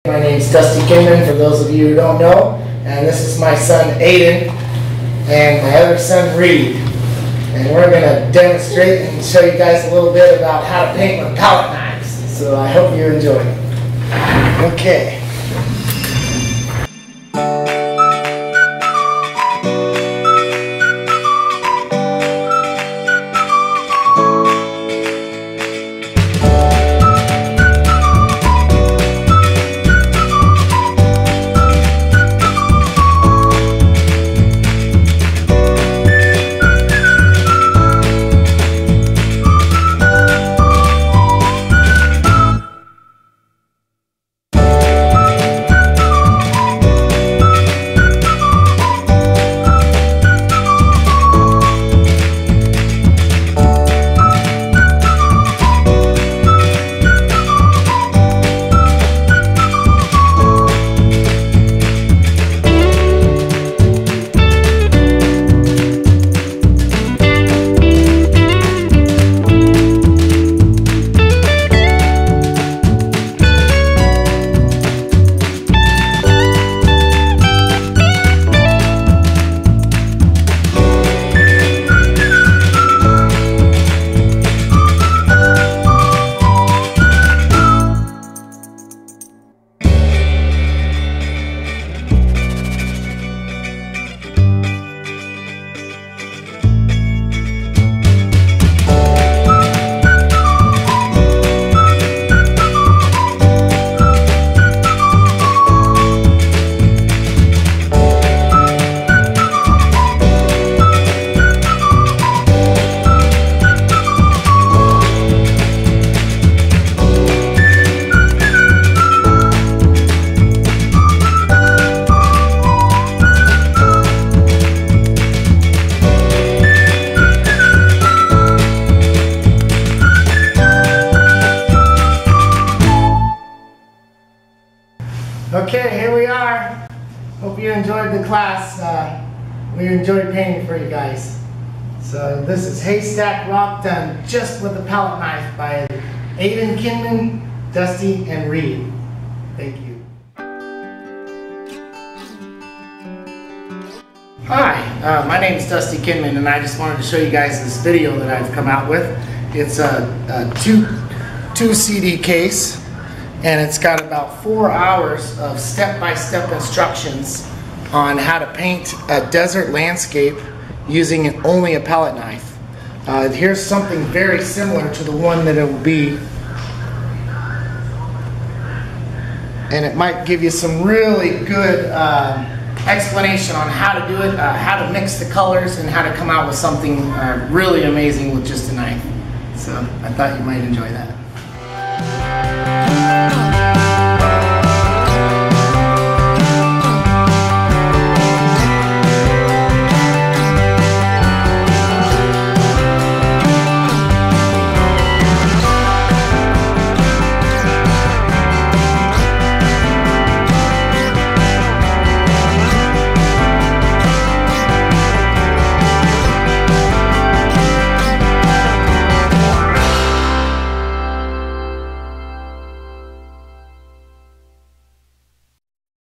My name's Dusty Kinman, for those of you who don't know, and this is my son Aiden and my other son Reed. And we're going to demonstrate and show you guys a little bit about how to paint with palette knives. So I hope you enjoy it. Okay. Okay, here we are. Hope you enjoyed the class. We enjoyed painting for you guys. So this is Haystack Rock done just with a palette knife by Aiden Kinman, Dusty, and Reed. Thank you. Hi, my name is Dusty Kinman, and I just wanted to show you guys this video that I've come out with. It's a two CD case. And it's got about 4 hours of step-by-step instructions on how to paint a desert landscape using only a palette knife. Here's something very similar to the one that it will be. And it might give you some really good explanation on how to do it, how to mix the colors, and how to come out with something really amazing with just a knife. So I thought you might enjoy that.